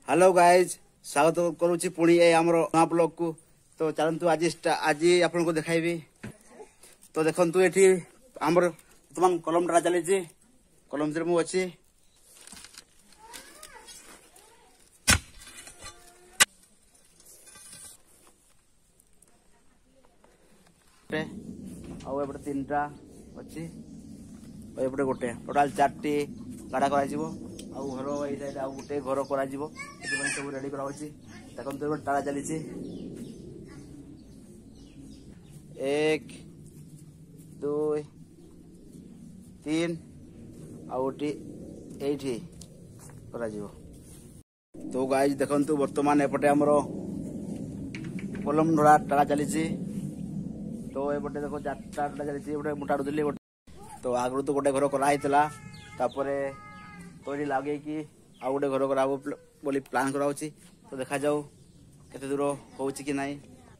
Hello guys स्वागत करुच्ची पुणी आमर नवा ब्लॉग को। तो चलतु आज आपन को देखाइबी। तो देखंतु एठी आमर वर्तमान कलम टा चली कलम से मु अच्छी आउे तीन टा अच्छी एपटे गोटे टोटाल 4टी गाड़ा कर घर ये साइड आउ गोटे घर कर सब रेडी करा देखो टाड़ा चली 1 2 3 आउटी एठी करा तो गाइज देखंतु वर्तमान एपटे हमरो कलम ढोड़ा टाड़ा चली तो एपटे देखो 4टा चली मोटा दुली तो आगु तो गोटे घर कराइला तो ये लगे कि आउ गोटे घर करा बोली प्लान करा तो देखा जाऊ केते दूर हो कि नहीं।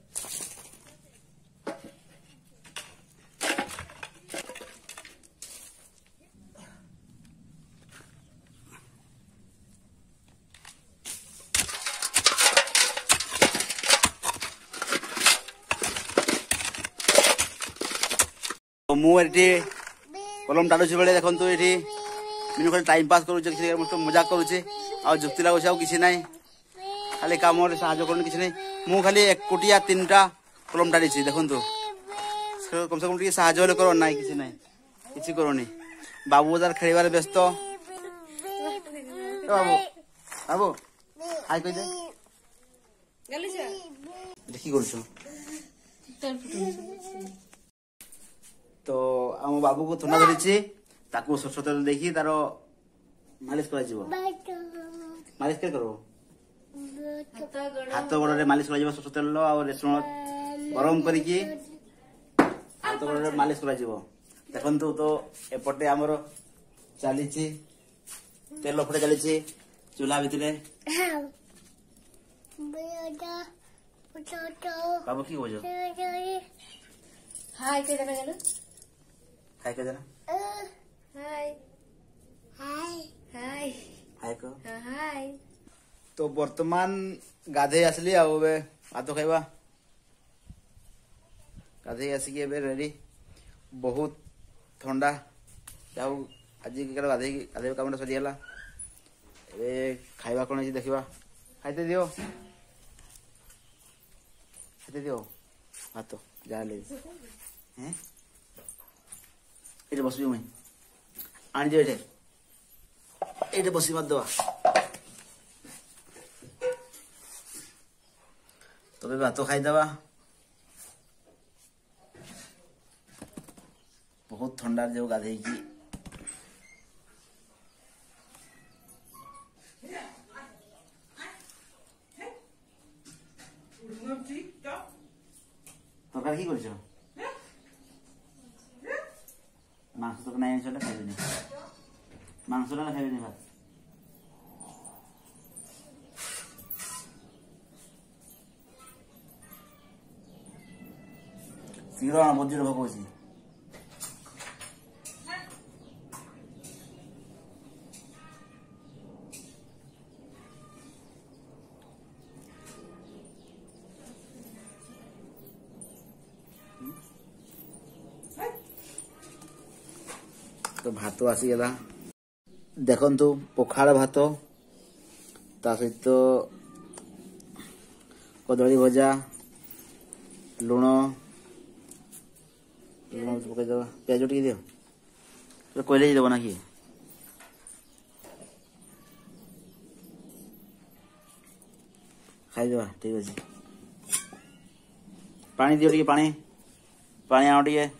तो मुझे कलम टाड़ुची बेले देखो ये मिनू खाली टाइम पास करुचे मजाक करुचे आ जुक्ति लगुच कि ना खाली कम साहय कर कि नहीं खाली एकुटिया 3टा कलम टाड़ी देखु कम से कम टे साहय कर ना कि ना कि करनी बाबू तार खेल व्यस्त। बाबू बाबू हाय कह देखी तो आम बाबू को थंडा धरी ताकू सरस तेल देखी तार मालिश कर मालिश के करो हाथ गोड़े मालिश कर सरस तेल और रेसुण गरम करके हाथ गोड़े मालिश कर देखु तो एपटे आमर चली तेल फटे चली चूल्हा भितर बाबू कि हाय हाय कह देना हाय हाय हाय हाय को हाय। तो वर्तमान गाधे आसली भात खाइबा गाधे आसिक रेडी बहुत ठंडा जाऊ आज गाधे गाधे कम सरीगला खाइबा कौन देखा खाइते दियो भात जा ये बस मुई आनी ये बस मत दवा तबे भात खाईदवा बहुत ठंडा जो गाधे तरकार कि कर मांस तो नहीं खाइबे मांस खाइबे भात शीघ्र बज्र भोग होची तो भात आसीगला देखंतु पखाड़ भात ता सहित कदली भजा लुण पकईद प्याज टे दियो कहले देव ना कि खाईदे ठीक अच्छे पानी दियो टे पानी पानी आनो टे